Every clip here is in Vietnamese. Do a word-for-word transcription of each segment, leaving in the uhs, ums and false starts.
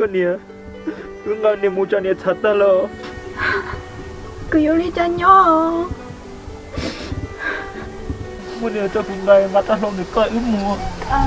con nè cứ ngờ nè mua cho nè thật ta lo cứ yêu đi cho nhỏ mua nè cho phụ này mà ta không được coi ướm mua à.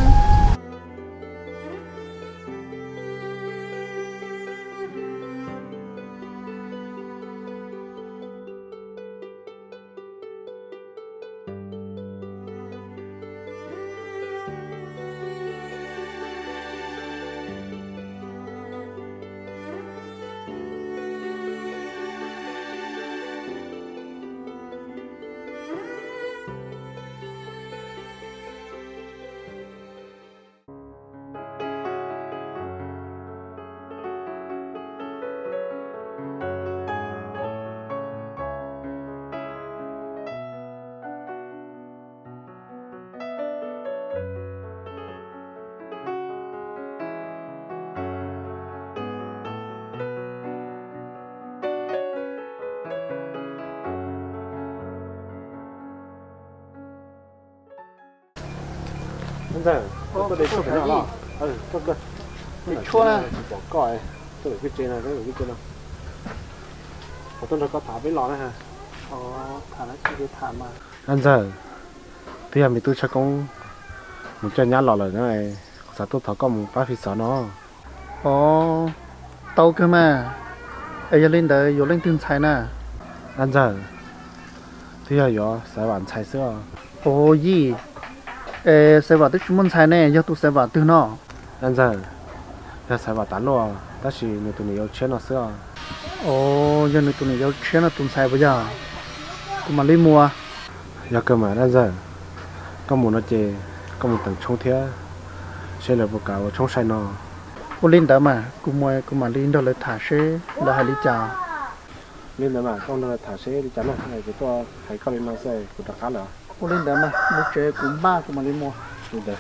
现在这里做什么了？哎，这个，你说呢？广告哎，这里个针啊，这里个针啊。我等着个塔被拉了哈。 哦，塔了这个塔嘛。 anh giờ thì mình tôi chắc cũng một chân nhát lọ rồi này sao tôi thọ có một ba phi sợ nó Ồ, tao cơ mà. Ê, giờ lên đấy, giờ lên tương trái nè. anh giờ thì giờ giờ sẽ bán trái sữa Ồ gì? Ê, sẽ vào tới chúng mình trái nè, giờ tôi sẽ vào từ nó. anh giờ giờ sẽ bán tán luôn ta chỉ người tụi mình yêu chơi nó sữa Ồ, giờ người tụi này giờ chuyên là tương trái bây giờ. Tụi mà lên mua. giờ cơ mà anh giờ có một nó chè có một tầng冲thế sẽ là một cả một冲sai nó Ồ, lên đó mà, cũng mua, cũng mà lên đó là thả xe, là hai lý chào. nên là mà con nó thả xe đi chắn này này cái to thấy con lên nó sẽ cũng đặc khá là Ồ, lên đó mà, một chế cũng ba, cũng mà lên mua. đúng đấy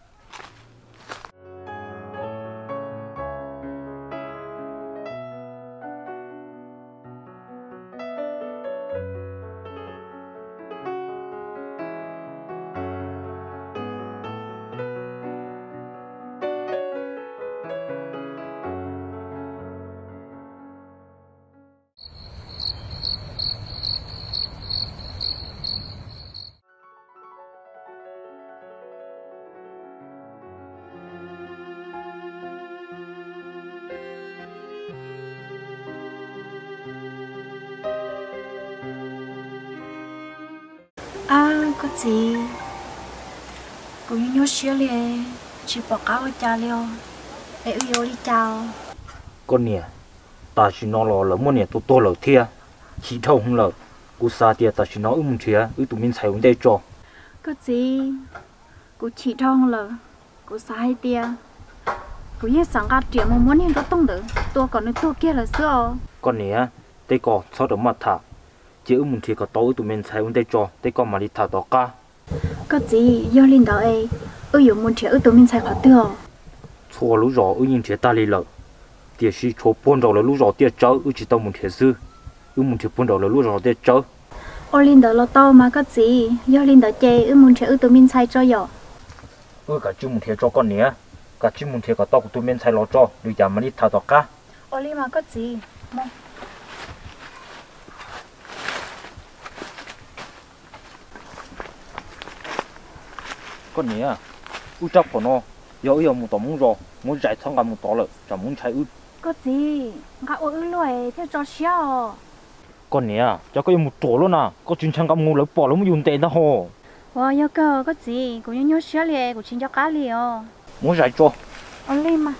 à có gì cũng như nhớ xíu liền chỉ bỏ cáo với cha liền để yêu đi chào con nè ta chỉ nó lo lỡ mua nè tôi tôi lỡ thia chỉ thâu không lỡ cú sa tia ta chỉ nó ưng thia ư tụi mình xài uống đây cho có gì cũng chỉ trong là cũng sai tia cũng như sáng gặp chuyện mà muốn hiện đó tông được tôi còn nói tôi kia là sao con nè đây có sau đó mà thả chỉ ưng thia có tối tụi mình xài uống đây cho đây có mà đi thả đó cả có gì do linh đạo ấy ư dùng muốn chuyện ư tụi mình xài khó tiêu chua lú rõ ư nhìn thia ta đi lỡ tiệt sĩ chua buồn đầu là lú rõ tiệt cháu ư chỉ tao muốn thia sư ư muốn thia buồn đầu là lú rõ tiệt cháu ô linh đạo lo tao mà có gì do linh đạo chê ư muốn chuyện ư tụi mình xài cho dọ ư cả chú muốn thia cho con nè cả chú muốn thia có tao của tụi mình xài lo cho rồi giờ mà đi thả đó cả ô linh mà có gì con nè ư chấp của nó giờ ư một tấm muốn rồi muốn chạy thằng một tỏ rồi chẳng muốn chạy ư có gì ngã ư lười theo cho xíu con nè cho có một tổ luôn à có chuyện chẳng gặp ngu lỡ bỏ lỡ một dùng tiền đó hồ wow yêu cầu có gì cũng như nhớ xíu liền cũng chính cho cá liền muốn chạy cho ô linh mà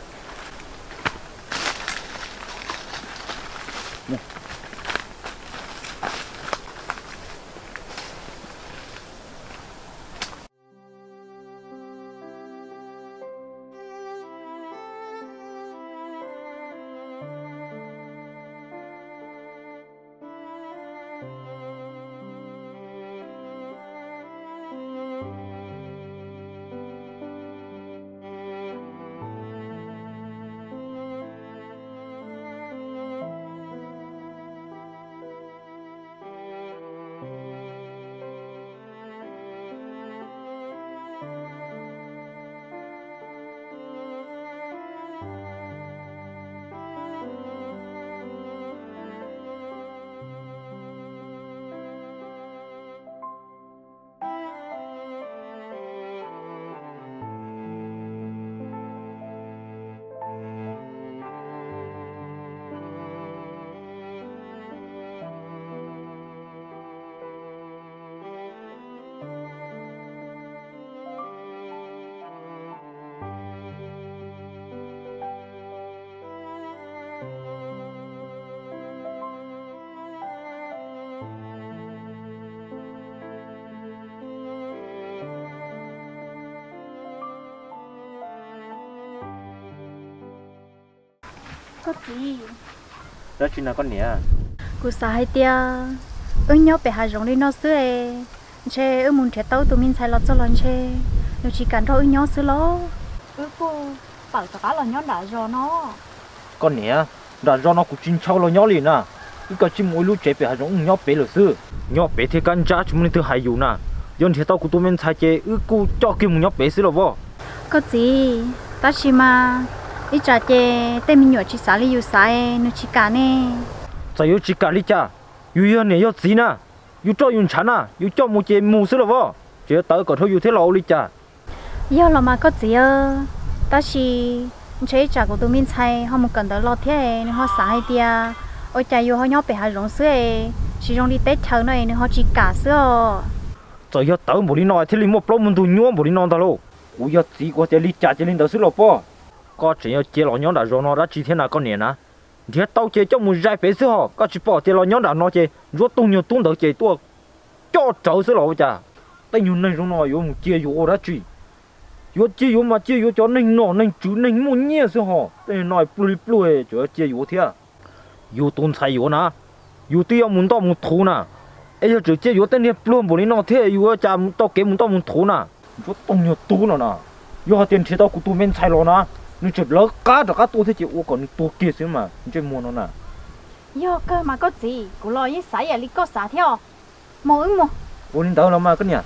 có gì đó chuyện nào con nè cô sai tia ơi nhớ bé hai rong đi nó xưa che ơi muốn trẻ tao tụi mình xài lót cho lon che nếu chỉ cần thôi nhớ xưa lo ơi cô bảo cho cá là nhớ đã rồi nó con nè đã do nó cũng chín chau lo nhớ liền à cái cái chim mỗi lúc chế bé hai rong nhớ bé rồi xưa nhớ bé thì căn cha chúng mình thứ hayอยู่น่ะย้อนtrẻ tao của tụi mình xài chế ơi cô cho cái muốn nhớ bé xưa rồi vô có gì ta chỉ mà ít trả chế tên mình nhỏ chỉ xả đi yêu xài nếu chỉ cả nè giờ yêu chỉ cả đi cha yêu yêu này yêu gì nè yêu cho yêu chán à yêu cho một chế mù xưa rồi vô chế tao có thôi yêu thế lâu đi cha yêu là mà có gì ơ ta chỉ chế trả của tụi mình xài họ một cần tới lo thế nên họ xài tia ôi cha yêu họ nhớ bé hai rong xưa chỉ rong đi tết chờ này nên họ chỉ cả xưa giờ yêu tao một đi nói thế liền một lúc mình tụi nhớ một đi nói tao luôn ui giờ chỉ có thể đi trả cho nên tao xưa rồi po có chỉ yêu chế lo nhớ đã rồi nó đã chỉ thế nào con nè nè thì tao chế cho một giải bé xưa họ có chỉ bỏ chế lo nhớ đã nó chế rốt tung nhiều tung được chế tua cho cháu xưa rồi cha tay nhiều này rồi nó yêu một chế yêu đã chỉ yêu chế yêu mà chế yêu cho nên nó nên chú nên muốn nhớ xưa họ tay nói plui plui cho chế yêu thế yêu tôn sai yêu nè yêu tiêu muốn tao muốn thú nè ấy giờ chỉ chế yêu tay này plui một đi nó thế yêu cha tao kế muốn tao muốn thú nè rốt tung nhiều tung nữa nè yêu tiền chế tao cũng tụi mình sai rồi nè nó chụp lỡ cá được cá tôi thế chị ô còn tôi kia xíu mà chơi mua nó nè yo cơ mà có gì cũng lo với sải à lý có xả theo mua ứng mua ô nên đâu là mà cái nhỉ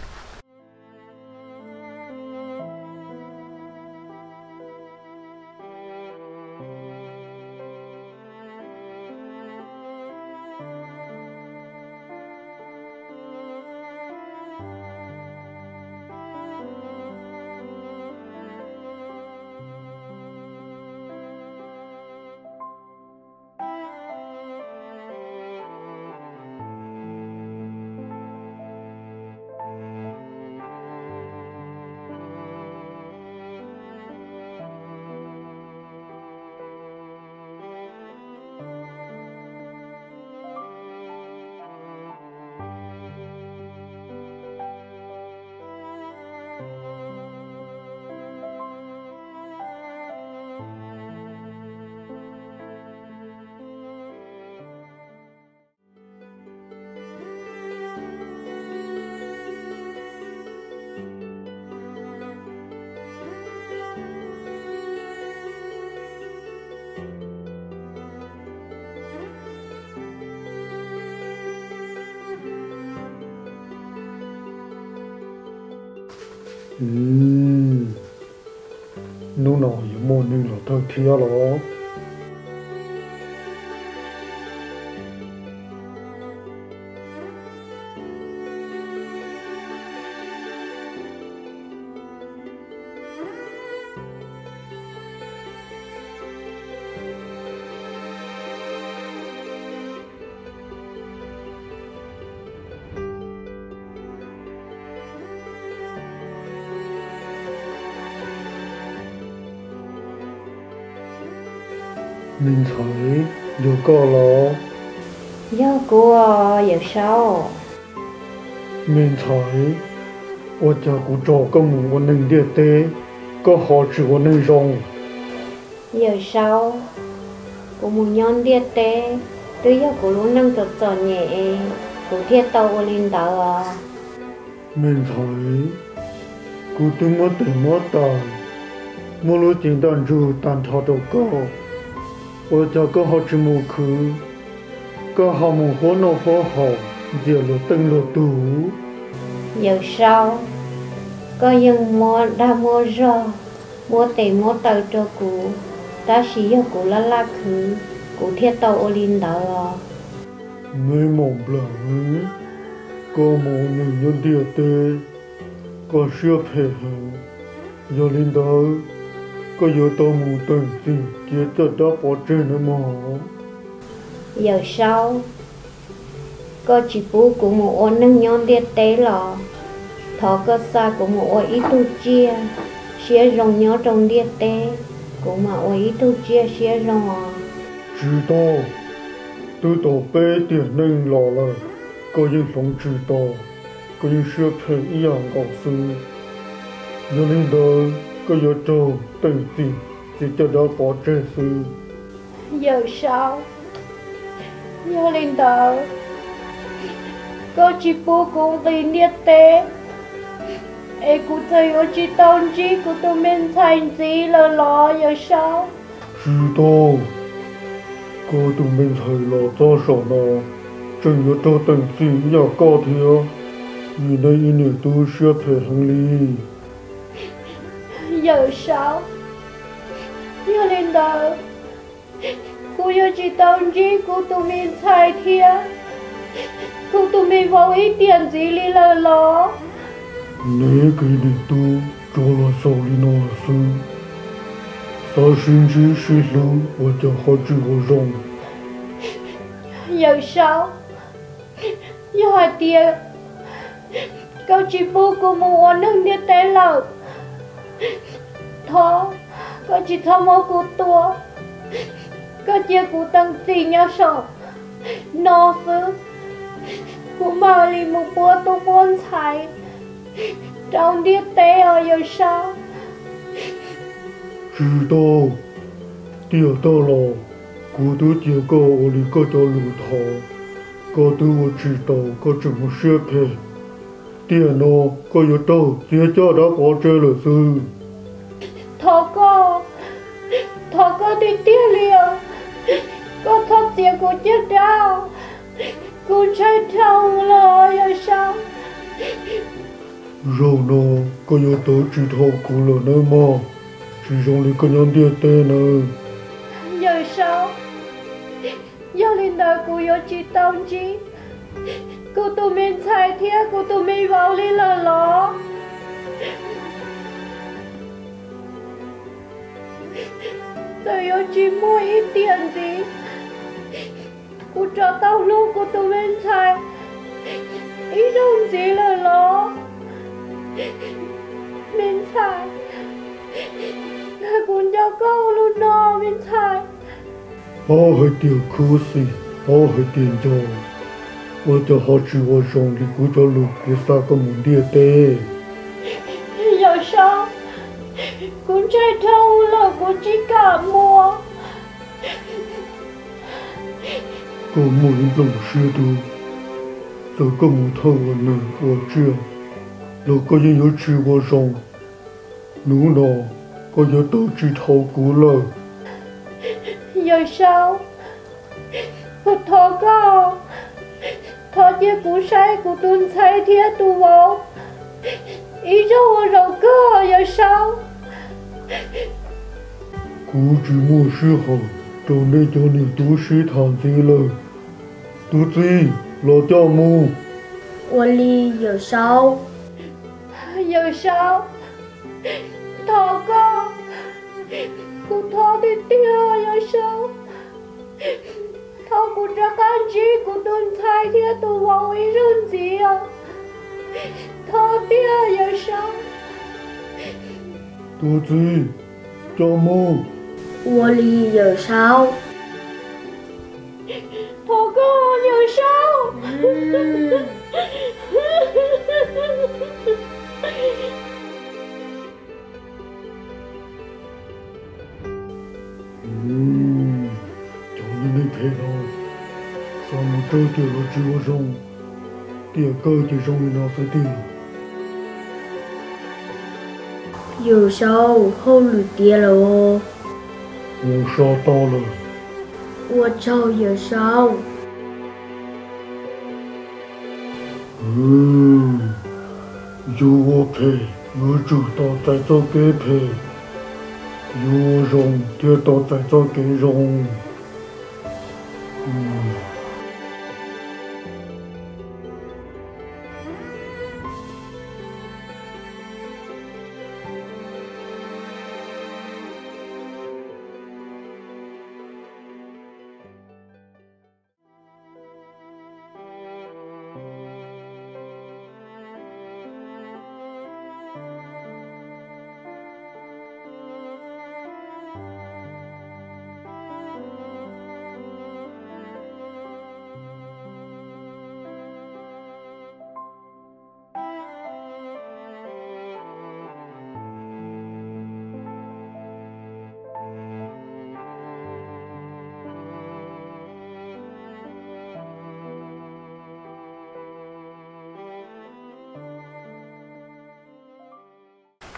ừm nó nói một nhưng là thật kia đó mình thấy dù có lo do của giờ sau mình thấy ô cha của trò có một nền địa tế có họ chỉ có nền rong giờ sau của một nhóm địa tế từ giờ của luôn năng cực trò nhẹ của thiết tàu ở lên tàu mình thấy của tôi mất tiền mất tài mua lúa tiền đàn ru tàn thọ đầu có ô cha có họ chỉ một khứ có họ một hố nô hố họ giờ lúa từng lúa tủ giờ sau có dân mua đã mua rò mua tiền mua tàu cho cụ ta chỉ giờ cụ lá lá khứ cụ thiết tàu ở lên tàu người mộng lặng có một người nhân địa tế có siêu phê hờ giờ lên đó có giờ tao muốn từng gì kia cho đó bỏ trên nữa mà giờ sau có chỉ bố của một ô nâng nhon địa tế lò thọ cơ xa của một ô ít tu chia xía rong nhớ trong địa tế của mà ô ít tu chia xía rong chỉ tao tôi tao bê tiền nâng lò là có những sống chỉ tao có những siêu phê ý dạng gạo sư giờ lên đó có giờ trâu từng gì chỉ cho đó bỏ trên sư giờ sao giờ lên tờ có chỉ bố cũng tin điết tế ê cụ thầy ở chỉ tông chỉ của tụi mình thành gì là lo giờ sao 知道，哥都明才了多少呢？正要到等子要高铁，你那一年都需要陪行李。 giờ sao giờ lên tờ cụ giờ chỉ tông chỉ của tụi mình thành thiệt cụ tụi mình vào ít tiền gì li là lo 你给你都做了手里那事，啥星期十六我就好几个人。 giờ sao giờ hai tiền câu chỉ bố của một nâng đi tế lợn thôi câu chỉ thăm ô của tôi câu chia của tăng gì nhau sợ nó sư của mà lì một bữa tôi buồn chạy trong đi tế ở giờ sao 知道，钓到了，我都结果我里个条路头，个都我知道个怎么设配，电脑个要到，接着他跑这了是。 thọ có thọ có đi tiêu liều có thọ tiền của chết đau cũng chạy thâu lo giờ sao 然呢，个要到指头骨了呢嘛，只用你个样点点呢。 giờ sao giờ lên đời của yo chỉ tông chi của tụi mình chạy thiệt của tụi mình vào đi là lo tôi yo chỉ mua ít tiền gì của cho tao lúc của tụi mình chạy ít đồng gì là lo mình chạy cũng cho câu luôn nó mình chạy 我还点可惜，我还点着，我就好指我上里古条路古三个门点的。 giờ sao cũng chạy thâu là của chỉ cả mua 个没老师的，这个木头我呢，我这，那个也有指我上，奴呢，个也都指头骨了。 giờ sao Phật thọ có thọ chia của sai của tuân sai thiết tu vô ý rồi rồi cơ giờ sao 古之末时候，州内叫你都市堂子了，都子老掉木。 我离 giờ sao giờ sao thọ có của thọ đi tiêu giờ sao thọ của ra can chi của tuân sai thiết tu vô ý run gì à thọ tiêu giờ sao 都子掉木。 我离 giờ sao thọ có giờ sao 嗯，叫你没陪到，三木周掉了指我上，第二个就上你那是的。 giờ sao không lùi tiền rồi 我烧到了， 我找 giờ sao 嗯，有我陪，有知道在做给陪，有容知道在做给容，嗯。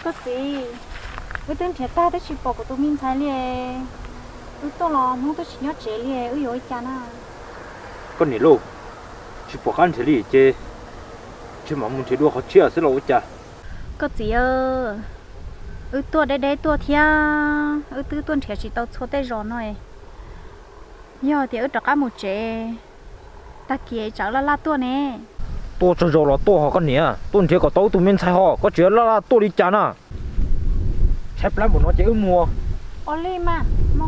có gì với tên trẻ ta tới chỉ bỏ của tôi mình sai liền tôi to lo muốn tôi chỉ nhớ trẻ liền ơi ơi cha na con này luôn chỉ bỏ ăn thế đi chứ chứ mà muốn chơi đua họ chia sẽ lâu cha có gì ơ ơi tua đây đây tua thia ơi tư tuần trẻ chỉ tao số tay giòn rồi giờ thì ơi đặt cả một trẻ ta kia cháu là la tua nè tua cho rồi là tua họ con này tuần trẻ có tao tụi mình sai họ có chuyện là tua đi cha na xếp lắm một nó chỉ mua ô lên mà mong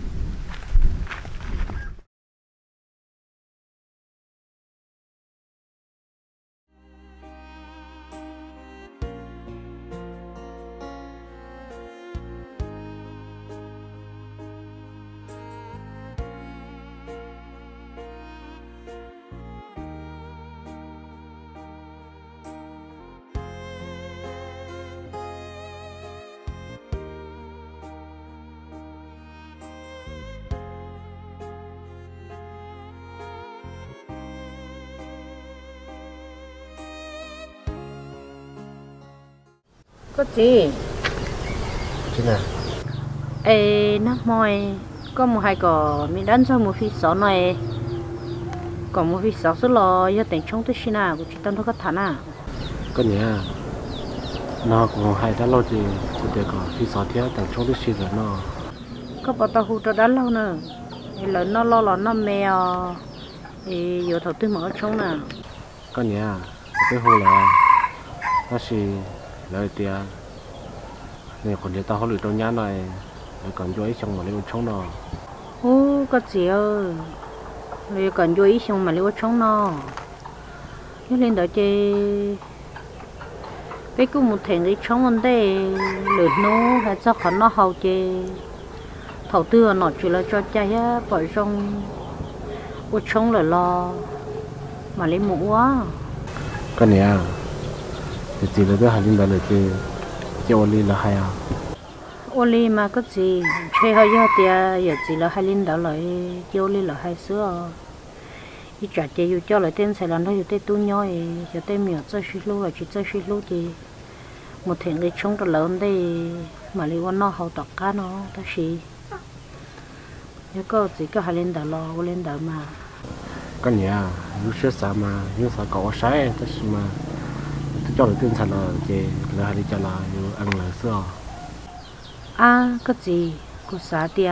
có gì thế nào ê nó mồi có một hai cò mình đánh cho một phi sáu này còn một phi sáu số lo giờ tỉnh trong tới xin nào của chị tân nó có thằng à có nhỉ nó cũng hay đã lâu thì thì để có phi sáu thế tỉnh trong tới xin rồi nó có bảo tao hút đã lâu nữa lớn nó lo lo nó mèo thì giờ thầu tư mở trong nào có nhỉ cái hồ là nó xì lời tia này còn để tao hỏi được trong nhà này còn vô ý xong mà lấy trống nó ô có gì ơi lấy còn vô ý xong mà lấy trống nó nhớ lên đó chơi bây cứ một thằng đi trống vấn đề lượt nó hay cho khó nó hậu chơi thầu tư nó chỉ là cho chạy á bởi trong ô trống là lo mà lấy mũ quá cái này à thì chỉ là cái hành linh đó là cái cái ô ly là hay à ô ly mà có gì chơi hơi giờ thì giờ chỉ là hai linh đó lại cái ô ly là hai sữa ít trả tiền yêu cho lại tên xài lần đó yêu tên tu nhoi giờ tên miệng chơi xí lú là chỉ chơi xí lú thì một thằng đi trống rất lớn đây mà lấy con nó hậu tọt cá nó ta xí nhớ có chỉ có hai linh đó lo ô linh đó mà cái này à lúc trước sao mà lúc sao có sai tất mà cho được tiền sản là chị là hay đi cho là yêu ăn là sữa à có gì có啥tiền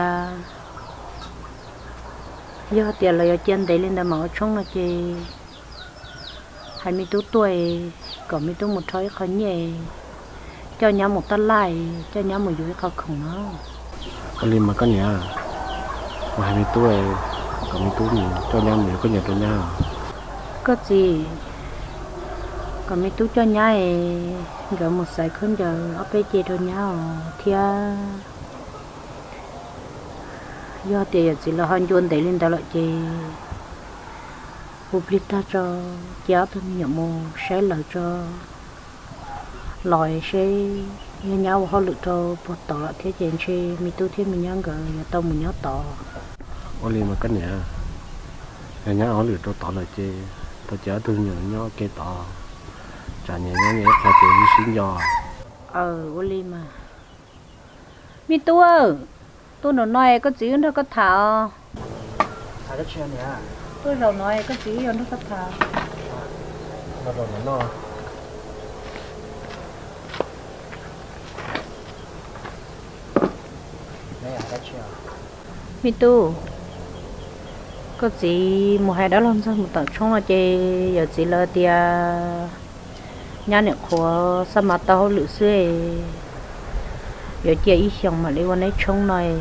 giờ tiền là giờ tiền đấy lên đó mà trống là chị hai mươi tuổi còn mấy tuổi một thời khó nhẹ cho nhau một tát lại cho nhau một dưới khó khủng nó có liên mà có nhà mà hai mươi tuổi còn mấy tuổi mình cho nhau mình có nhà cho nhau có gì còn mấy tuổi cho nhau rồi một sải không giờ ở bên kia cho nhau thì giờ thì chỉ là hoàn chuẩn để lên đó lại chị public ta cho giáo tôi nhận một sẽ lợi cho loại sẽ như nhau họ lựa cho một tỏ thế chuyện chi mi tu thêm mình nhớ gỡ tao mình nhớ tỏ ở liên mà cái nhà nhà nhà ở lựa cho tỏ là chị tao giáo tôi nhận nhớ cái tỏ trả nhà nhà nhà phải tiền đi xin giò ờ ở liên mà mi tu ơi tôi nói nói có gì nó có thảo thảo cái chuyện này tôi rồi nói có gì nó có thảo nó rồi nó mi tu có gì một hai đó làm sao một tầng trong là chơi giờ chỉ là tia nhà này khó sao mà tao lựa xuôi giờ chơi ít xong mà lấy quan ấy trong này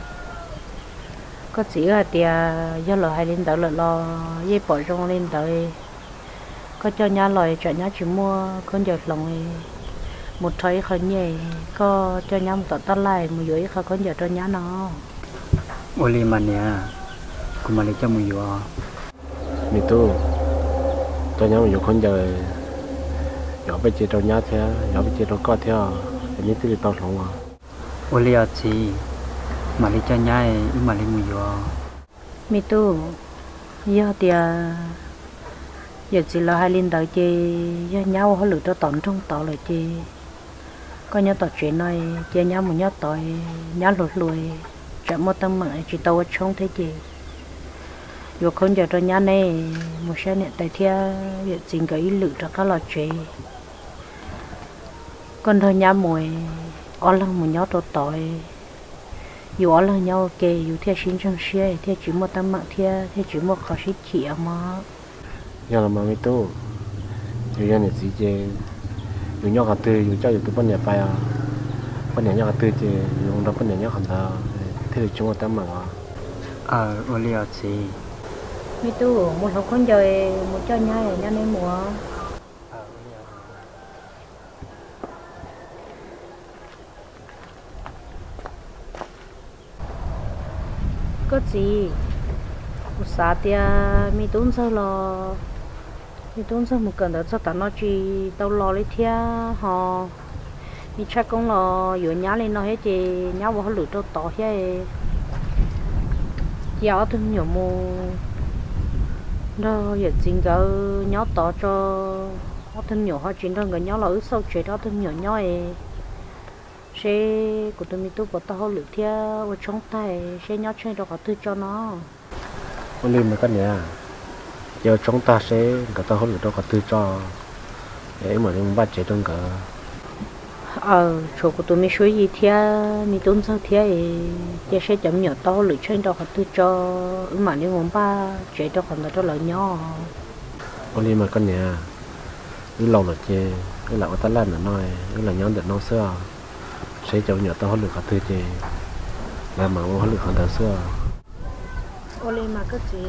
có chỉ là tia do là hai lên đó là lo dây bỏ trong lên tới có cho nhà lời cho nhà chỉ mua con giờ lòng một thời khởi nhẹ có cho nhà một tận lại một dưới khó con giờ cho nhà nó ô li mà nè cũng mà lấy cho mình vừa mình tu cho nhau nhiều con giờ nhỏ bây giờ cho nhau theo nhỏ bây giờ cho con theo những thứ gì tao không à ô li ở chị mà lấy cho nhai mà lấy mình vừa mi tu giờ thì giờ chỉ là hai linh đạo chị giờ nhau họ lựa cho tận trong tàu lại chị có nhớ tao chuyện này chia nhau một nhớ tội nhớ lụt lùi chợ mua tâm mạng chỉ tao trông thế gì dù không giờ tôi nhớ này một xe này tại thia việc chính cái lự cho các lò chuyện con thôi nhớ mùi ở lần một nhớ tội tội dù ở lần nhau kề dù thia xin trong xe thia chỉ mua tâm mạng thia thia chỉ mua khó xí chỉ mà giờ là mà mấy tu dù giờ này gì chứ dù nhau cả tư dù cho dù tụi bên nhà bay à bên nhà nhau cả tư chứ dù đâu bên nhà nhau không ta thế thì chúng ta tâm mà ờ ô liều gì mi tu một lúc con giờ một cho nhai nhai nên mùa có gì một saa tia mi tốn sao lo mi tốn sao một cần đó sao ta nói chi tao lo lấy thia họ mi chắc cũng lo vừa nhá lên nó hết chị nhá vào lửa tao tỏ hết gió thêm nhiều mù đó giờ chính cái nhá tỏ cho nó thêm nhiều họ chính đơn cái nhá là ở sau chuyện đó thêm nhiều nhá ấy sẽ của tôi mi tu bỏ tao lửa thia ở trong tay sẽ nhá chơi đó cả thứ cho nó con lên mà cái này giờ chúng ta sẽ cả tao hỗ trợ cả tư cho để mà chúng bắt chế trong cả ờ chỗ của tôi mi suy gì thia mi tốn sao thia giờ sẽ chậm nhỏ tao lựa chơi đó cả tư cho mà nếu muốn ba chế đó còn là đó là nhỏ con lên mà cái này cứ lâu rồi chơi cứ lão ta lên là nói cứ là nhóm được nó xưa sẽ chậm nhỏ tao hỗ trợ cả tư chơi làm mà hỗ trợ cả tư xưa ô lên mà cái gì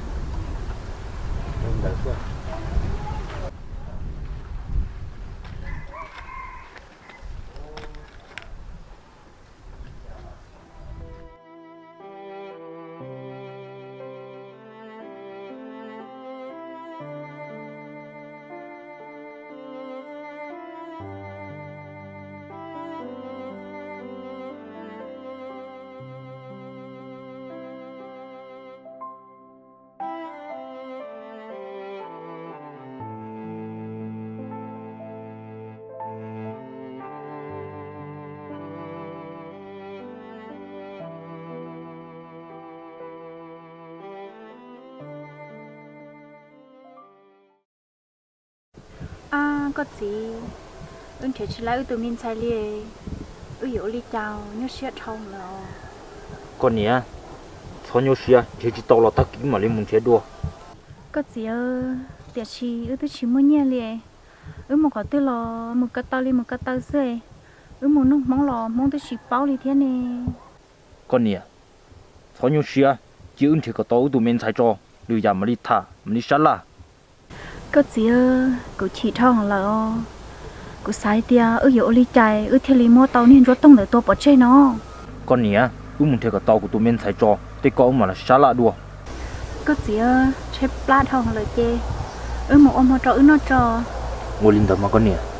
à có gì ứng thể chỉ lấy tụi mình sai liền ư hiểu li chào nhớ xét thông là con nhỉ thôi nhớ xia chỉ chỉ tao là tao kiếm mà lên muốn chế đua có gì ơ tiệt chi ư tôi chỉ muốn nhẹ liền ư một cái tôi là một cái tao li một cái tao dễ ư một nông mong lò mong tôi chỉ bao li thế này con nhỉ thôi nhớ xia chỉ ứng thể có tao tụi mình sai cho lưu giờ mà đi thả mà đi sát là có gì ơ cô chỉ thông là cô sai tia ư hiểu li chạy ư theo li mua tao nên rốt tông để tôi bỏ chơi nó con nhỉ ư muốn thể có tao của tụi mình sai cho để có mà là sát là đua có gì ơ chơi plat thông là chê ư một ông họ cho ư nó cho ngồi lên đó mà con nhỉ